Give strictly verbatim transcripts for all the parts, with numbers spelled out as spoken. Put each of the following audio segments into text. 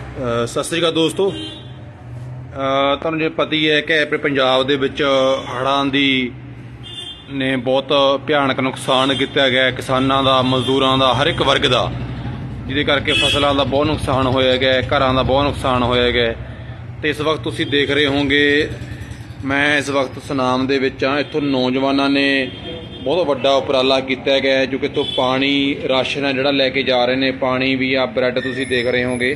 ਸਤਿ ਸ੍ਰੀ ਅਕਾਲ ਦੋਸਤੋ, ਤੁਹਾਨੂੰ ਜੇ ਪਤਾ ਹੀ ਹੈ ਕਿ ਆਪਣੇ ਪੰਜਾਬ ਦੇ ਵਿੱਚ ਹੜ੍ਹਾਂ ਦੀ ਨੇ ਬਹੁਤ ਭਿਆਨਕ ਨੁਕਸਾਨ ਕੀਤਾ ਗਿਆ, ਕਿਸਾਨਾਂ ਦਾ, ਮਜ਼ਦੂਰਾਂ ਦਾ, ਹਰ ਇੱਕ ਵਰਗ ਦਾ, ਜਿਹਦੇ ਕਰਕੇ ਫਸਲਾਂ ਦਾ ਬਹੁਤ ਨੁਕਸਾਨ ਹੋਇਆ ਗਿਆ, ਘਰਾਂ ਦਾ ਬਹੁਤ ਨੁਕਸਾਨ ਹੋਇਆ ਗਿਆ। ਤੇ ਇਸ ਵਕਤ ਤੁਸੀਂ ਦੇਖ ਰਹੇ ਹੋਵੋਗੇ, ਮੈਂ ਇਸ ਵਕਤ ਸੁਨਾਮ ਦੇ ਵਿੱਚ ਹਾਂ। ਇੱਥੋਂ ਨੌਜਵਾਨਾਂ ਨੇ ਬਹੁਤ ਵੱਡਾ ਉਪਰਾਲਾ ਕੀਤਾ ਗਿਆ, ਜੋ ਕਿ ਇੱਥੋਂ ਪਾਣੀ, ਰਾਸ਼ਨ ਹੈ ਜਿਹੜਾ ਲੈ ਕੇ ਜਾ ਰਹੇ ਨੇ। ਪਾਣੀ ਵੀ ਆ, ਬ੍ਰੈਡ ਤੁਸੀਂ ਦੇਖ ਰਹੇ ਹੋਗੇ,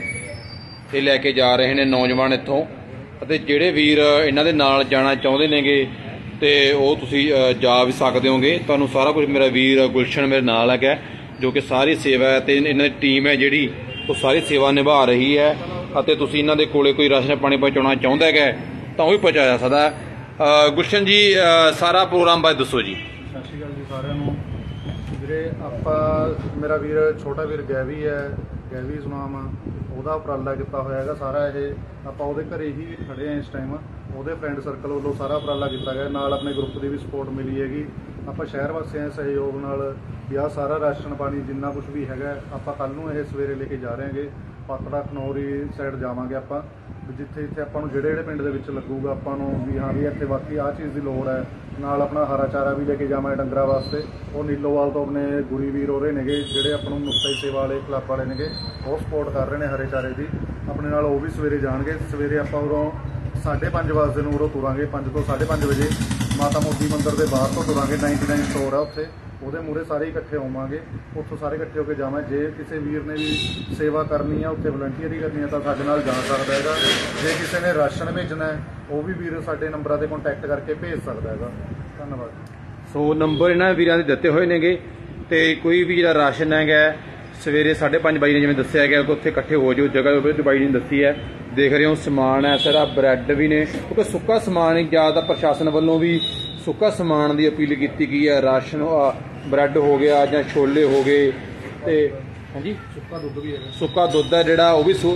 ਇਹ ਲੈ ਕੇ ਜਾ ਰਹੇ ਨੇ ਨੌਜਵਾਨ ਇੱਥੋਂ। ਅਤੇ ਜਿਹੜੇ ਵੀਰ ਇਹਨਾਂ ਦੇ ਨਾਲ ਜਾਣਾ ਚਾਹੁੰਦੇ ਨੇਗੇ ਤੇ ਉਹ ਤੁਸੀਂ ਜਾ ਵੀ ਸਕਦੇ ਹੋਗੇ। ਤੁਹਾਨੂੰ ਸਾਰਾ ਕੁਝ ਮੇਰਾ ਵੀਰ ਗੁਲਸ਼ਨ ਮੇਰੇ ਨਾਲ ਹੈਗਾ, ਜੋ ਕਿ ਸਾਰੀ ਸੇਵਾ ਹੈ ਤੇ ਇਹਨਾਂ ਦੀ ਟੀਮ ਹੈ ਜਿਹੜੀ ਉਹ ਸਾਰੀ ਸੇਵਾ ਨਿਭਾ ਰਹੀ ਹੈ। ਅਤੇ ਤੁਸੀਂ ਇਹਨਾਂ ਦੇ ਕੋਲੇ ਕੋਈ ਰਾਸ਼ਨ ਪਾਣੀ ਪਹੁੰਚਾਉਣਾ ਚਾਹੁੰਦਾ ਹੈਗਾ ਤਾਂ ਉਹ ਵੀ ਪਹੁੰਚਾਇਆ ਜਾ ਸਕਦਾ। ਗੁਲਸ਼ਨ ਜੀ, ਸਾਰਾ ਪ੍ਰੋਗਰਾਮ ਬਾਰੇ ਦੱਸੋ ਜੀ। ਸਤਿ ਸ਼੍ਰੀ ਅਕਾਲ ਜੀ ਸਾਰਿਆਂ ਨੂੰ। ਵੀਰੇ ਆਪਾਂ, ਮੇਰਾ ਵੀਰ ਛੋਟਾ ਵੀਰ ਗੈਵੀ ਹੈ, ਗੈਵੀ ਸੁਨਾਮ, ਉਹਦਾ ਉਪਰਾਲਾ ਕੀਤਾ ਹੋਇਆ ਹੈਗਾ ਸਾਰਾ। ਇਹ ਆਪਾਂ ਉਹਦੇ ਘਰੇ ਹੀ ਖੜੇ ਹਾਂ ਇਸ ਟਾਈਮ। ਉਹਦੇ ਫਰੈਂਡ ਸਰਕਲ ਵੱਲੋਂ ਸਾਰਾ ਉਪਰਾਲਾ ਕੀਤਾ ਗਿਆ, ਨਾਲ ਆਪਣੇ ਗਰੁੱਪ ਦੀ ਵੀ ਸਪੋਰਟ ਮਿਲੀ ਹੈਗੀ। ਆਪਾਂ ਸ਼ਹਿਰ ਵਾਸੀਆਂ ਦੇ ਸਹਿਯੋਗ ਨਾਲ ਵੀ ਆਹ ਸਾਰਾ ਰਾਸ਼ਨ ਪਾਣੀ ਜਿੰਨਾ ਕੁਝ ਵੀ ਹੈਗਾ ਆਪਾਂ ਕੱਲ੍ਹ ਨੂੰ ਇਹ ਸਵੇਰੇ ਲੈ ਕੇ ਜਾ ਰਹੇ ਹੈਗੇ। ਪਾਤੜਾ ਖਨੌਰੀ ਸਾਈਡ ਜਾਵਾਂਗੇ ਆਪਾਂ, ਜਿੱਥੇ ਜਿੱਥੇ ਆਪਾਂ ਨੂੰ ਜਿਹੜੇ ਜਿਹੜੇ ਪਿੰਡ ਦੇ ਵਿੱਚ ਲੱਗੂਗਾ ਆਪਾਂ ਨੂੰ ਵੀ ਹਾਂ ਵੀ ਇੱਥੇ ਬਾਕੀ ਆਹ ਚੀਜ਼ ਦੀ ਲੋੜ ਹੈ। ਨਾਲ ਆਪਣਾ ਹਰਾ ਚਾਰਾ ਵੀ ਲੈ ਕੇ ਜਾਵਾਂਗੇ ਡੰਗਰਾਂ ਵਾਸਤੇ। ਉਹ ਨੀਲੋਵਾਲ ਤੋਂ ਆਪਣੇ ਗੁਰੀ ਵੀਰ ਹੋ ਰਹੇ ਨੇਗੇ, ਜਿਹੜੇ ਆਪਾਂ ਨੂੰ ਮੁਕਤਾਈ ਸੇਵਾ ਵਾਲੇ ਕਲੱਬ ਵਾਲੇ ਨੇਗੇ, ਉਹ ਸਪੋਰਟ ਕਰ ਰਹੇ ਨੇ ਹਰੇ ਚਾਰੇ ਦੀ ਆਪਣੇ ਨਾਲ। ਉਹ ਵੀ ਸਵੇਰੇ ਜਾਣਗੇ। ਸਵੇਰੇ ਆਪਾਂ ਉਰੋਂ ਸਾਢੇ ਪੰਜ ਵਜੇ ਨੂੰ ਉਰੋਂ ਤੁਰਾਂਗੇ, ਪੰਜ ਤੋਂ ਸਾਢੇ ਪੰਜ ਵਜੇ ਮਾਤਾ ਮੋਦੀ ਮੰਦਿਰ ਦੇ ਬਾਹਰ ਤੋਂ ਤੁਰਾਂਗੇ। ਨਾਈਨਟੀ ਨਾਈਨ ਸਟੋਰ ਆ ਉੱਥੇ, ਉਹਦੇ ਮੂਹਰੇ ਸਾਰੇ ਇਕੱਠੇ ਹੋਵਾਂਗੇ। ਉੱਥੋਂ ਸਾਰੇ ਇਕੱਠੇ ਹੋ ਕੇ ਜਾਵਾਂਗੇ। ਜੇ ਕਿਸੇ ਵੀਰ ਨੇ ਵੀ ਸੇਵਾ ਕਰਨੀ ਆ, ਉੱਥੇ ਵਲੰਟੀਅਰ ਹੀ ਕਰਨੀ ਆ, ਤਾਂ ਸਾਡੇ ਨਾਲ ਜਾ ਸਕਦਾ ਹੈਗਾ। ਜੇ ਕਿਸੇ ਨੇ ਰਾਸ਼ਨ ਭੇਜਣਾ ਹੈ, ਉਹ ਵੀ ਵੀਰ ਸਾਡੇ ਨੰਬਰਾਂ 'ਤੇ ਕੰਟੈਕਟ ਕਰਕੇ ਭੇਜ ਸਕਦਾ ਹੈਗਾ। ਧੰਨਵਾਦ। ਸੋ ਨੰਬਰ ਇਹਨਾਂ ਵੀਰਾਂ ਦੇ ਦਿੱਤੇ ਹੋਏ ਨੇਗੇ, ਤੇ ਕੋਈ ਵੀ ਜਿਹੜਾ ਰਾਸ਼ਨ ਹੈਗਾ ਸਵੇਰੇ ਸਾਢੇ ਪੰਜ ਵਜੇ ਜਿਵੇਂ ਦੱਸਿਆ ਗਿਆ, ਉੱਥੇ ਇਕੱਠੇ ਹੋ ਜਾਓ। ਜਗ੍ਹਾ ਬਾਈ ਨੇ ਦੱਸੀ ਹੈ, ਦੇਖ ਰਹੇ ਹੋ ਸਮਾਨ ਹੈ ਸਾਰਾ, ਬ੍ਰੈਡ ਵੀ ਨੇ, ਕਿਉਂਕਿ ਸੁੱਕਾ ਸਮਾਨ ਹੀ ਜ਼ਿਆਦਾ ਪ੍ਰਸ਼ਾਸਨ ਵੱਲੋਂ ਵੀ ਸੁੱਕਾ ਸਮਾਨ ਦੀ ਅਪੀਲ ਕੀਤੀ ਗਈ ਹੈ। ਰਾਸ਼ਨ, ਬ੍ਰੈਡ ਹੋ ਗਿਆ ਜਾਂ ਛੋਲੇ ਹੋ ਗਏ, ਤੇ ਹਾਂਜੀ ਸੁੱਕਾ ਦੁੱਧ ਵੀ ਹੈਗਾ। ਸੁੱਕਾ ਦੁੱਧ ਹੈ ਜਿਹੜਾ ਉਹ ਵੀ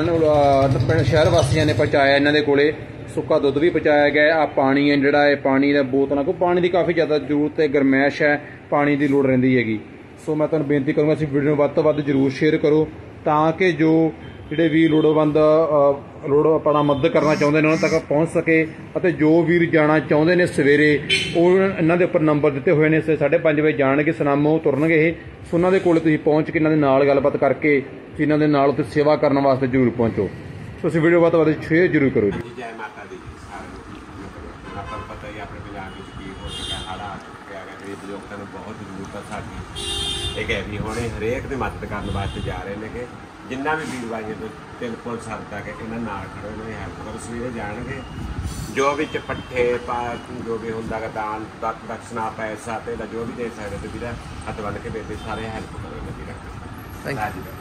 ਸ਼ਹਿਰ ਵਾਸੀਆਂ ਨੇ ਪਹੁੰਚਾਇਆ। ਇਹਨਾਂ ਦੇ ਕੋਲੇ ਸੁੱਕਾ ਦੁੱਧ ਵੀ ਪਹੁੰਚਾਇਆ ਗਿਆ। ਆ ਪਾਣੀ ਹੈ ਜਿਹੜਾ, ਇਹ ਪਾਣੀ ਦਾ ਬੋਤਲਾਂ, ਕੋਈ ਪਾਣੀ ਦੀ ਕਾਫੀ ਜ਼ਿਆਦਾ ਜ਼ਰੂਰਤ ਹੈ, ਗਰਮੈਸ਼ ਹੈ, ਪਾਣੀ ਦੀ ਲੋੜ ਰਹਿੰਦੀ ਹੈਗੀ। ਸੋ ਮੈਂ ਤੁਹਾਨੂੰ ਬੇਨਤੀ ਕਰੂੰਗਾ, ਅਸੀਂ ਵੀਡੀਓ ਨੂੰ ਵੱਧ ਤੋਂ ਵੱਧ ਜ਼ਰੂਰ ਸ਼ੇਅਰ ਕਰੋ, ਤਾਂ ਕਿ ਜੋ ਜਿਹੜੇ ਵੀ ਲੋੜਵੰਦ ਲੋੜ ਆਪਣਾ ਮਦਦ ਕਰਨਾ ਚਾਹੁੰਦੇ ਨੇ ਉਹਨਾਂ ਤੱਕ ਪਹੁੰਚ ਸਕੇ। ਅਤੇ ਜੋ ਵੀਰ ਜਾਣਾ ਚਾਹੁੰਦੇ ਨੇ ਸਵੇਰੇ, ਉਹ ਇਹਨਾਂ ਦੇ ਉੱਪਰ ਨੰਬਰ ਦਿੱਤੇ ਹੋਏ ਨੇ, ਸਾਢੇ ਪੰਜ ਵਜੇ ਜਾਣਗੇ, ਸੁਨਾਮੋਂ ਤੁਰਨਗੇ ਇਹ। ਸੋ ਉਹਨਾਂ ਦੇ ਕੋਲ ਤੁਸੀਂ ਪਹੁੰਚ ਕੇ ਇਹਨਾਂ ਦੇ ਨਾਲ ਗੱਲਬਾਤ ਕਰਕੇ ਇਹਨਾਂ ਦੇ ਨਾਲ ਉੱਥੇ ਸੇਵਾ ਕਰਨ ਵਾਸਤੇ ਜ਼ਰੂਰ ਪਹੁੰਚੋ। ਤੁਸੀਂ ਵੀਡੀਓ ਵੱਧ ਤੋਂ ਵੱਧ ਸ਼ੇਅਰ ਜ਼ਰੂਰ ਕਰੋ ਜੀ। ਜੈ ਮਾਤਾ ਦੀ। ਆਪਾਂ ਨੂੰ ਪਤਾ ਹੀ ਆਪਣੇ ਪੰਜਾਬ ਵਿੱਚ ਕੀ ਹੋ ਚੁੱਕਿਆ, ਹੜ੍ਹ ਆ ਚੁੱਕਿਆ ਹੈਗਾ। ਗਰੀਬ ਲੋਕਾਂ ਨੂੰ ਬਹੁਤ ਜ਼ਰੂਰਤ ਹੈ ਸਾਡੀ। ਇਹ ਗੈਵੀ ਹੋਣੇ ਹਰੇਕ ਦੀ ਮਦਦ ਕਰਨ ਵਾਸਤੇ ਜਾ ਰਹੇ ਨੇ। ਕਿ ਜਿੰਨਾ ਵੀ ਵੀਰ ਭਾਈਆਂ ਤੋਂ ਤਿਲ ਪੁਲ ਸਰਦਾ ਕਿ ਇਹਨਾਂ ਨਾਲ ਖੜੋ, ਇਹਨਾਂ ਦੀ ਹੈਲਪ ਕਰੋ। ਸਵੇਰੇ ਜਾਣਗੇ, ਜੋ ਵਿੱਚ ਪੱਠੇ ਪਾ ਜੋ ਵੀ ਹੁੰਦਾ ਗਾ, ਦਾਨ ਦਕਸ਼ਨਾ, ਪੈਸਾ ਤੇ ਜੋ ਵੀ ਦੇ ਸਕਦੇ ਤੇ ਵੀਰਾ ਹੱਥ ਬੰਨ੍ਹ ਕੇ ਬੇਨਤੀ, ਸਾਰੇ ਹੈਲਪ ਕਰੋ ਇਹਨਾਂ ਦੀ। ਥੈਂਕ ਯੂ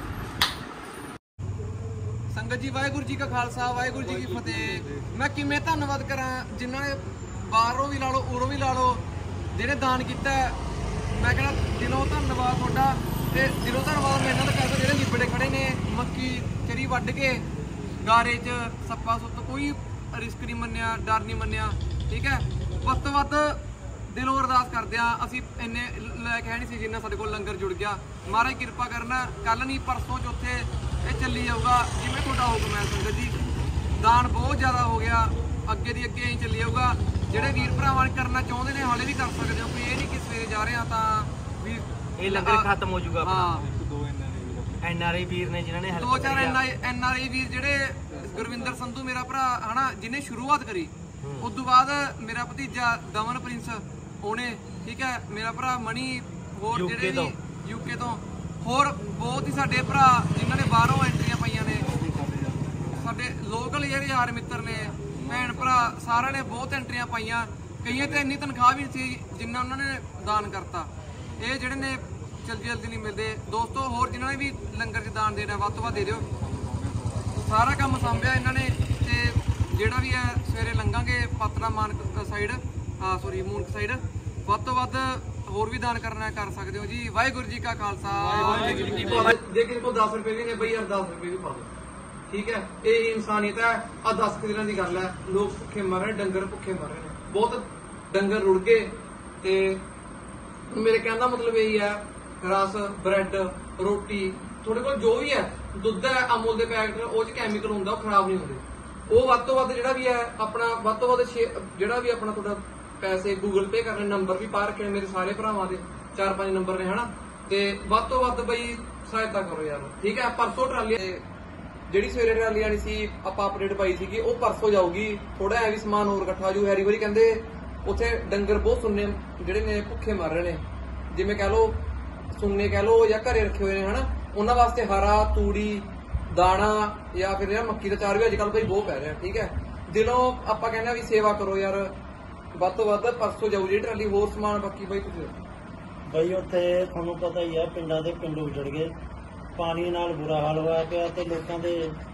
ਸੰਗਤ ਜੀ। ਵਾਹਿਗੁਰੂ ਜੀ ਕਾ ਖਾਲਸਾ, ਵਾਹਿਗੁਰੂ ਜੀ ਕੀ ਫਤਿਹ। ਮੈਂ ਕਿਵੇਂ ਧੰਨਵਾਦ ਕਰਾਂ ਜਿਨ੍ਹਾਂ ਨੇ ਬਾਹਰੋਂ ਵੀ ਲਾ ਲਓ, ਉਰੋਂ ਵੀ ਲਾ ਲਓ, ਜਿਹੜੇ ਦਾਨ ਕੀਤਾ। ਮੈਂ ਕਹਿੰਦਾ ਦਿਲੋਂ ਧੰਨਵਾਦ ਤੁਹਾਡਾ, ਤੇ ਦਿਲੋਂ ਧੰਨਵਾਦ ਮੈਂ ਇਹਨਾਂ ਦਾ ਕਰਦਾ ਜਿਹੜੇ ਲਿਬੜੇ ਖੜੇ ਨੇ, ਮੱਕੀ ਚਰੀ ਵੱਢ ਕੇ ਗਾਰੇ 'ਚ ਸੱਪਾ ਸੁੱਤ, ਕੋਈ ਰਿਸਕ ਨਹੀਂ ਮੰਨਿਆ, ਡਰ ਨਹੀਂ ਮੰਨਿਆ। ਠੀਕ ਹੈ, ਵੱਧ ਤੋਂ ਵੱਧ ਦਿਲੋਂ ਅਰਦਾਸ ਕਰਦੇ ਹਾਂ। ਅਸੀਂ ਇੰਨੇ ਲੈ ਕੇ ਹੈ ਨਹੀਂ ਸੀ ਜਿੰਨਾ ਸਾਡੇ ਕੋਲ ਲੰਗਰ ਜੁੜ ਗਿਆ। ਮਹਾਰਾਜ ਕਿਰਪਾ ਕਰਨਾ, ਕੱਲ੍ਹ ਨਹੀਂ ਪਰਸੋਂ ਚੌਥੇ ਇਹ ਚੱਲੀ ਜਾਊਗਾ ਜਿਵੇਂ ਤੁਹਾਡਾ ਹੁਕਮ ਹੈ। ਸੰਗਤ ਜੀ, ਦਾਨ ਬਹੁਤ ਜ਼ਿਆਦਾ ਹੋ ਗਿਆ, ਅੱਗੇ ਦੀ ਅੱਗੇ ਹੀ ਚੱਲੀ ਜਾਊਗਾ। ਜਿਹੜੇ ਵੀਰ ਭਰਾਵਾਂ ਨੇ ਕਰਨਾ ਚਾਹੁੰਦੇ ਨੇ ਹਾਲੇ ਵੀ ਕਰ ਸਕਦੇ ਹੋ, ਕੋਈ ਇਹ ਨਹੀਂ ਕਿ ਸਵੇਰੇ ਜਾ ਰਹੇ ਹਾਂ ਤਾਂ ਵੀ ਇਹ ਲੰਗਰ ਖਤਮ ਹੋ ਜਾਊਗਾ। ਹਾਂ, ਦੋ ਐਨ ਆਰ ਆਈ ਵੀਰ ਨੇ ਜਿਨ੍ਹਾਂ ਨੇ ਦੋ ਚਾਰ ਐਨ ਆਰ ਆਈ ਵੀਰ, ਜਿਹੜੇ ਗੁਰਵਿੰਦਰ ਸੰਧੂ ਮੇਰਾ ਭਰਾ ਹਨਾ, ਜਿਹਨੇ ਸ਼ੁਰੂਆਤ ਕਰੀ। ਉਸ ਤੋਂ ਬਾਅਦ ਮੇਰਾ ਭਤੀਜਾ ਦਮਨ ਪ੍ਰਿੰਸ, ਉਹਨੇ, ਠੀਕ ਹੈ, ਮੇਰਾ ਭਰਾ ਮਣੀ, ਹੋਰ ਜਿਹੜੇ ਵੀ ਯੂਕੇ ਤੋਂ, ਹੋਰ ਬਹੁਤ ਹੀ ਸਾਡੇ ਭਰਾ ਜਿਨ੍ਹਾਂ ਨੇ ਬਾਹਰੋਂ ਐਂਟਰੀਆਂ ਪਾਈਆਂ ਨੇ, ਸਾਡੇ ਲੋਕਲ ਜਿਹੜੇ ਯਾਰ ਮਿੱਤਰ ਨੇ, ਭੈਣ ਭਰਾ, ਸਾਰਿਆਂ ਨੇ ਬਹੁਤ ਐਂਟਰੀਆਂ ਪਾਈਆਂ। ਕਈਆਂ ਤੇ ਇੰਨੀ ਤਨਖਾਹ ਵੀ ਨਹੀਂ ਸੀ ਜਿੰਨਾ ਉਹਨਾਂ ਨੇ ਦਾਨ ਕਰਤਾ। ਇਹ ਜਿਹੜੇ ਨੇ ਜਲਦੀ ਜਲਦੀ ਨਹੀਂ ਮਿਲਦੇ। ਦੋਸਤੋ, ਹੋਰ ਜਿਨ੍ਹਾਂ ਨੇ ਵੀ ਲੰਗਰ 'ਚ ਦਾਨ ਦੇਣਾ, ਵੱਧ ਤੋਂ ਵੱਧ ਦੇ ਦਿਓ। ਸਾਰਾ ਕੰਮ ਸਾਂਭਿਆ ਇਹਨਾਂ ਨੇ। ਤੇ ਜਿਹੜਾ ਵੀ ਹੈ ਸਵੇਰੇ ਲੰਘਾਂਗੇ ਪਾਤੜਾ ਮਾਨਕ ਸਾਈਡ, ਹਾਂ ਸੋਰੀ ਮੂਨਕ ਸਾਈਡ, ਵੱਧ ਤੋਂ ਵੱਧ ਹੋਰ ਵੀ ਦਾਨ ਕਰਨਾ ਕਰ ਸਕਦੇ ਹੋ ਜੀ। ਵਾਹਿਗੁਰੂ ਜੀ ਕਾ ਖਾਲਸਾ, ਵਾਹਿਗੁਰੂ ਜੀ ਕੀ ਫਤਿਹ। ਜੇ ਕਿਸੇ ਕੋਲ ਦਸ ਰੁਪਏ ਵੀ ਨੇ ਬਈ, ਯਾਰ ਦਸ ਰੁਪਏ ਵੀ ਪਾ ਦਿਓ। ਠੀਕ ਹੈ, ਇਹ ਇਨਸਾਨੀਅਤ ਹੈ। ਆ ਦਸ ਕੁ ਦਿਨਾਂ ਦੀ ਗੱਲ ਹੈ, ਲੋਕ ਭੁੱਖੇ ਮਰ ਰਹੇ, ਡੰਗਰ ਭੁੱਖੇ ਮਰ ਰਹੇ ਨੇ, ਬਹੁਤ ਡੰਗਰ ਰੁੜ ਗਏ। ਤੇ ਮੇਰੇ ਕਹਿਣ ਦਾ ਮਤਲਬ ਇਹੀ ਹੈ, ਰਸ, ਬ੍ਰੈਡ, ਰੋਟੀ ਤੁਹਾਡੇ ਕੋਲ ਜੋ ਵੀ ਹੈ ਦੁੱਧ ਹੈ ਅਮੂਲ ਦੇ ਪੈਕਟ ਉਹ ਚ ਕੈਮੀਕਲ ਹੁੰਦਾ, ਉਹ ਖਰਾਬ ਨਹੀਂ ਹੁੰਦੇ। ਉਹ ਵੱਧ ਤੋਂ ਵੱਧ ਜਿਹੜਾ ਵੀ ਹੈ ਆਪਣਾ ਵੱਧ ਤੋਂ ਵੱਧ ਛੇ- ਜਿਹੜਾ ਵੀ ਆਪਣਾ ਤੁਹਾਡਾ ਪੈਸੇ ਗੂਗਲ ਪੇ ਕਰਨੇ, ਨੰਬਰ ਵੀ ਪਾ ਰੱਖੇ ਨੇ ਮੇਰੇ ਸਾਰੇ ਭਰਾਵਾਂ ਦੇ, ਚਾਰ ਪੰਜ ਨੰਬਰ ਨੇ ਹਨਾ, ਤੇ ਵੱਧ ਤੋਂ ਵੱਧ ਬਈ ਸਹਾਇਤਾ ਕਰੋ ਯਾਰ, ਠੀਕ ਹੈ। ਪਰਸੋਂ ਟਰਾਲੀ ਜਿਹੜੀ ਸਵੇਰੇ ਟਰਾਲੀ ਆਣੀ ਸੀ ਆਪਾਂ ਅਪਡੇਟ ਪਾਈ ਸੀਗੀ, ਉਹ ਪਰਸੋਂ ਜਾਊਗੀ। ਥੋੜਾ ਐ ਵੀ ਸਮਾਨ ਹੋਰ ਇਕੱਠਾ ਜੂ। ਹੈਰੀ ਵਾਰੀ ਕਹਿੰਦੇ ਉੱਥੇ ਡੰਗਰ ਬਹੁਤ ਸੁੰਨੇ ਜਿਹੜੇ ਨੇ ਭੁੱਖੇ ਮਰ ਰਹੇ ਨੇ, ਜਿਵੇਂ ਕਹਿ ਲਓ ਸੁੰਨੇ ਕਹਿ ਲਓ ਜਾਂ ਘਰੇ ਰੱਖੇ ਹੋਏ ਨੇ ਹਨਾ, ਉਹਨਾਂ ਵਾਸਤੇ ਹਰਾ, ਤੂੜੀ, ਦਾਣਾ ਜਾਂ ਫਿਰ ਯਾਰ ਮੱਕੀ ਦਾ ਚਾਰ ਵੀ ਅੱਜ ਕੱਲ ਬਈ ਬਹੁਤ ਪੈ ਰਿਹਾ, ਠੀਕ ਹੈ। ਦਿਲੋਂ ਆਪਾਂ ਕਹਿੰਦੇ ਵੀ ਸੇਵਾ ਕਰੋ ਯਾਰ, ਵੱਧ ਤੋਂ ਵੱਧ। ਪਰਸੋਂ ਜਾਊ ਜੀ ਟਰਾਲੀ, ਹੋਰ ਸਮਾਨ ਬਾਕੀ ਬਈ ਤੁਸੀਂ ਬਈ ਉੱਥੇ ਤੁਹਾਨੂੰ ਪਤਾ ਹੀ ਆ, ਪਿੰਡਾਂ ਦੇ ਪਿੰਡ ਉਜੜ ਗਏ, ਪਾਣੀ ਨਾਲ ਬੁਰਾ ਹਾਲ ਹੋਇਆ ਪਿਆ ਤੇ ਲੋਕਾਂ ਦੇ